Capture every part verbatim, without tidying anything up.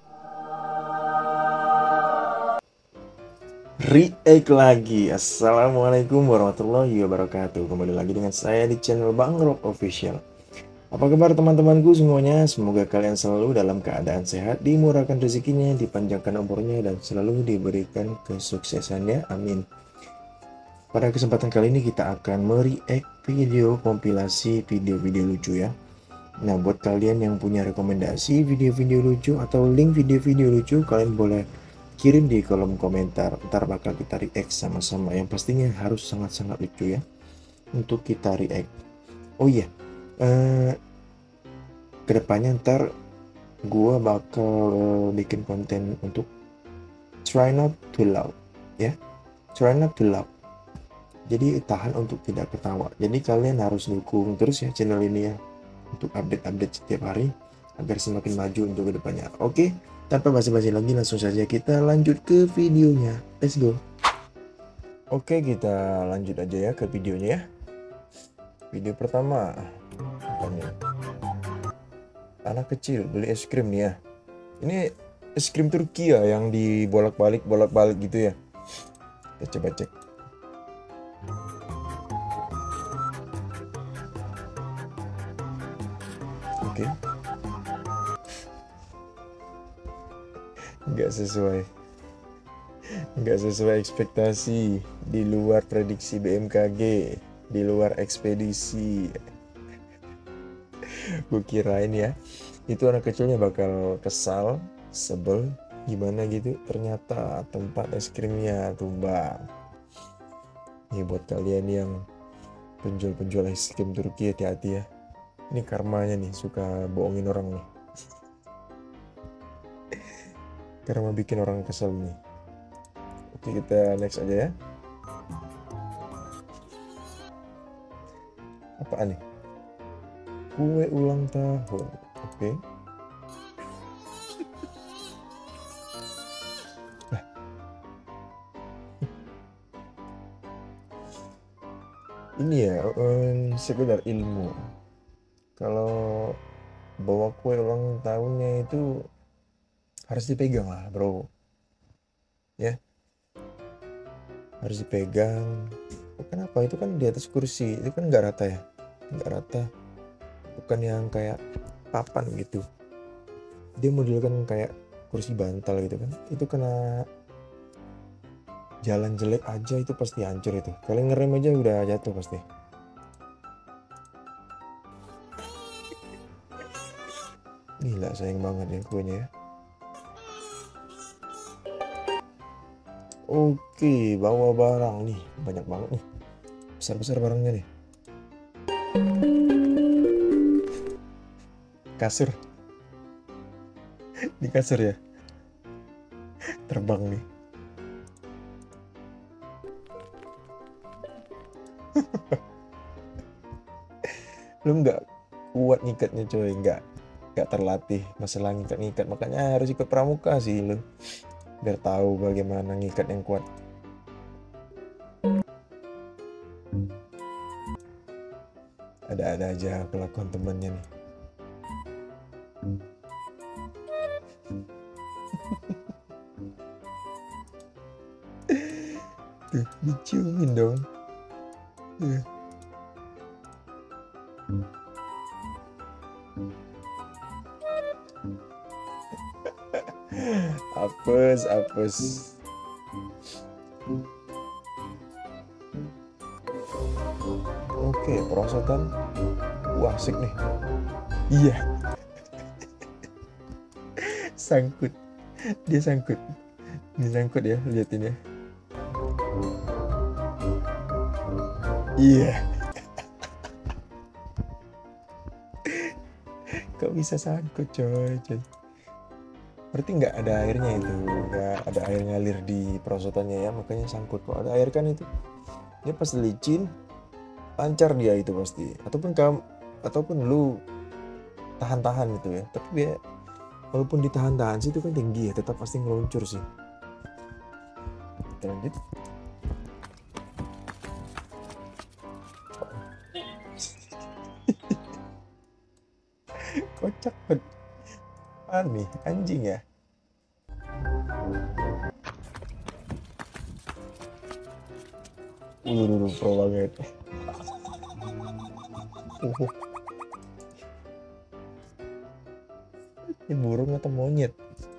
React lagi. Assalamualaikum warahmatullahi wabarakatuh. Kembali lagi dengan saya di channel Bang Rob Official. Apa kabar teman-temanku semuanya? Semoga kalian selalu dalam keadaan sehat, dimurahkan rezekinya, dipanjangkan umurnya, dan selalu diberikan kesuksesannya. Amin. Pada kesempatan kali ini kita akan mereact video kompilasi video-video lucu ya. Nah, buat kalian yang punya rekomendasi video-video lucu atau link video-video lucu, kalian boleh kirim di kolom komentar. Ntar bakal kita react sama-sama. Yang pastinya harus sangat-sangat lucu ya untuk kita react. Oh iya, eh, kedepannya ntar gua bakal eh, bikin konten untuk try not to laugh ya. Try not to laugh. Jadi tahan untuk tidak ketawa. Jadi kalian harus dukung terus ya channel ini ya, untuk update-update setiap hari agar semakin maju untuk kedepannya. Oke, tanpa basa-basi lagi langsung saja kita lanjut ke videonya. Let's go. Oke, kita lanjut aja ya ke videonya ya. Video pertama, apa nih? Anak kecil beli es krim nih ya. Ini es krim Turki ya yang dibolak-balik bolak-balik gitu ya. Kita coba cek. Oke, nggak sesuai nggak sesuai ekspektasi, di luar prediksi B M K G, di luar ekspedisi. Gue kirain ya itu anak kecilnya bakal kesal, sebel gimana gitu, ternyata tempat es krimnya tumbang. Ini buat kalian yang penjual-penjual es krim Turki, hati-hati ya. Ini karmanya nih, suka bohongin orang nih. Karma bikin orang kesel nih. Oke, kita next aja ya. Apaan nih? Kue ulang tahun. Oke. Nah. Ini ya, um, sekedar ilmu. Kalau bawa kue ulang tahunnya itu harus dipegang lah bro ya, harus dipegang. Kenapa? Itu kan di atas kursi, itu kan nggak rata ya, nggak rata, bukan yang kayak papan gitu. Dia model kan kayak kursi bantal gitu kan, itu kena jalan jelek aja itu pasti hancur. Itu kalian ngerem aja udah jatuh pasti. Gila, sayang banget ya kuenya ya. Oke, bawa barang nih, banyak banget nih, besar-besar barangnya nih. Kasur, di kasur ya, terbang nih. Lu nggak kuat ngikatnya coy, nggak nggak terlatih masalah ngikat-ngikat, makanya harus ikut pramuka sih lu, biar tahu bagaimana ngikat yang kuat. Ada-ada aja kelakuan temannya nih. Tuh, diciumin dong. Tuh. Apes, apes. Oke, perosotan. Wah, asik nih. Iya. Sangkut. Dia sangkut. Ini sangkut ya, liatin ya. Iya. Kok bisa sangkut coy, coy. Berarti nggak ada airnya itu, nggak ada air ngalir di perosotannya ya, makanya sangkut. Kalau ada air kan itu, dia pas licin, lancar dia itu pasti. Ataupun kamu, ataupun lu tahan-tahan gitu ya. Tapi dia, walaupun ditahan-tahan sih itu kan tinggi ya, tetap pasti ngeluncur sih. Kita lanjut. Kocak banget. Aneh, anjing ya. Udah dulu pro banget. Uh, ini burung atau monyet?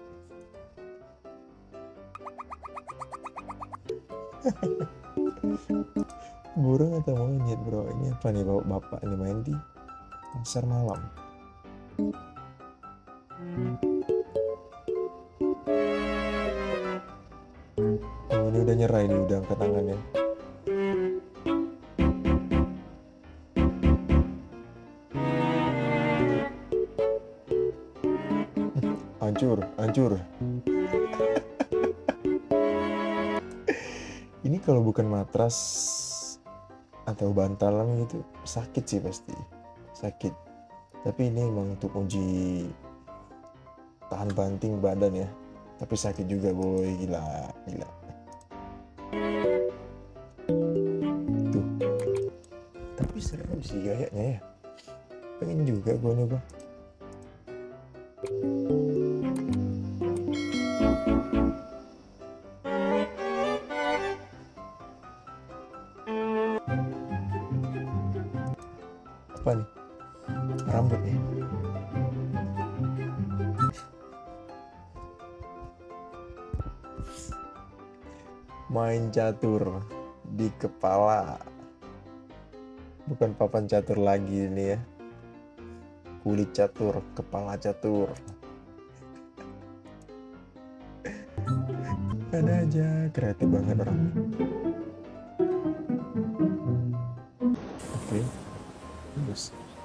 Burung atau monyet bro? Ini apa nih bapak-bapak ini main di pasar malam? Oh, ini udah nyerah, ini udah angkat tangannya. Hancur, hancur. Ini kalau bukan matras atau bantalan gitu sakit sih, pasti sakit. Tapi ini emang untuk uji tahan banting badan ya. Tapi sakit juga boy, gila, gila. Tuh. Tapi seru sih kayaknya ya. Pengen juga gue nyoba. Apa nih? Rambut nih. Main catur di kepala. Bukan papan catur lagi ini ya. Kulit catur, kepala catur. Ada aja, kreatif banget orang ini. Oke. Terus.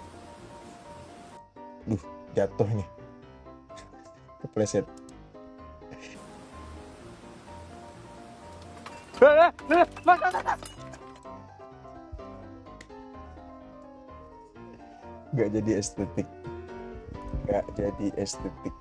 Duh, jatuh nih. Kepleset. Gak jadi estetik. Gak jadi estetik.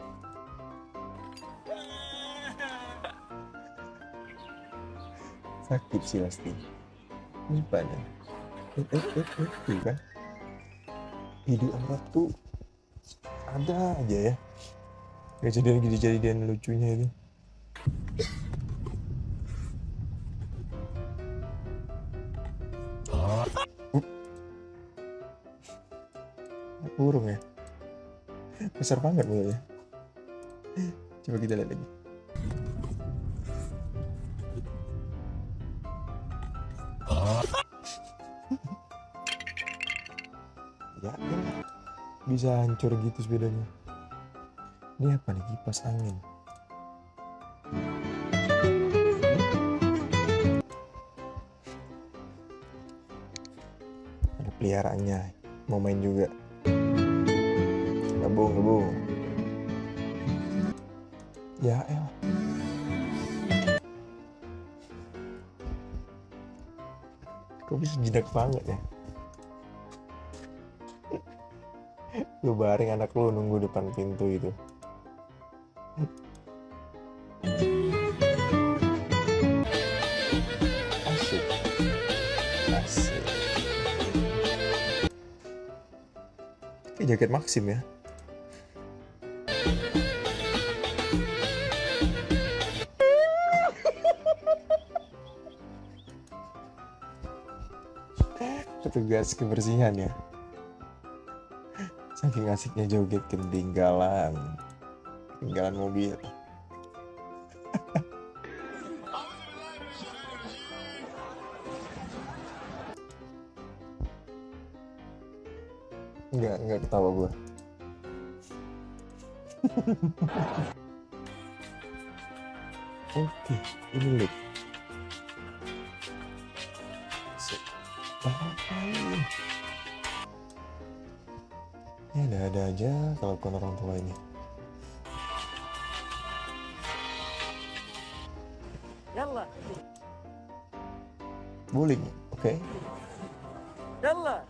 Sakit sih pasti. Ini banyak. Eh, eh, eh, eh, tuh kan. Ide orang tuh ada aja ya. Gak jadi kejadian lucunya itu. Burung ya, besar banget mulutnya. Coba kita lihat lagi. Ya, ya, bisa hancur gitu sepedanya. Ini apa nih, kipas angin? Ada peliharaannya, mau main juga. Gabung, gabung. Ya elah. Kok bisa jinak banget ya? Lu baring anak lu nunggu depan pintu itu. Asik. Asik. Kayak jaket Maxim ya. Petugas kebersihan ya. Saking asiknya joget ketinggalan ketinggalan mobil. Enggak, enggak ketawa gue. Oke, ini lihat. Apa ini? Ya ada-ada aja kalau bukan orang tua ini. Yalla. Bowling, oke. Okay. Yalla.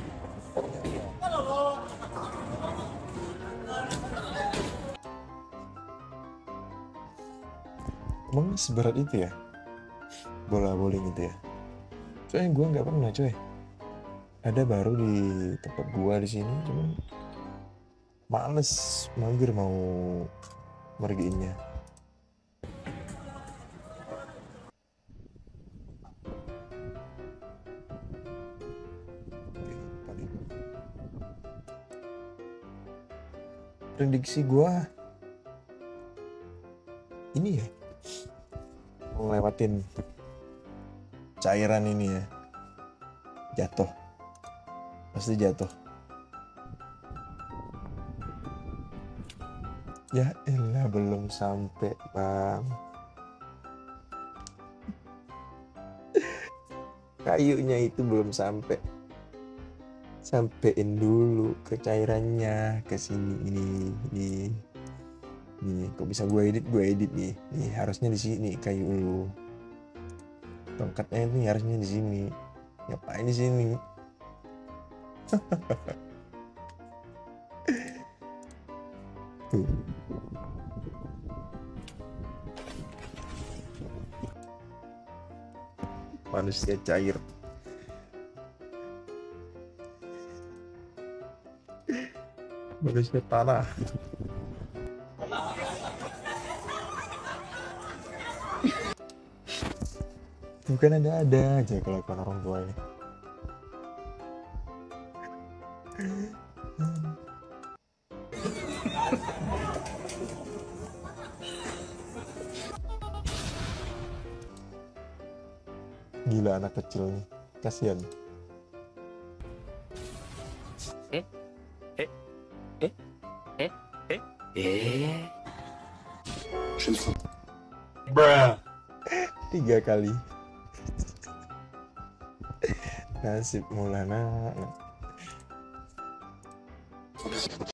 Emang seberat itu ya bola bowling itu ya? Soalnya gue nggak pernah coy. Ada baru di tempat gua di sini, cuman males, mager mau mergiinnya. prediksi gua ini ya ngelewatin cairan ini ya, jatuh, pasti jatuh. Ya elah, belum sampai bang, kayunya itu belum sampai, sampein dulu ke cairannya, ke sini ini nih. Nih, kok bisa gue edit, gue edit nih. Nih, harusnya di sini kayu lu. Tongkatnya ini harusnya di sini. Ngapain di sini? Tuh. Manusia cair. Manusia tanah. Bukan ada-ada aja kelakuan orang tua ini. Gila anak kecil nih, kasihan. Eh, eh, eh, eh, eh, eh. Bruh. Tiga kali. Nasib Maulana.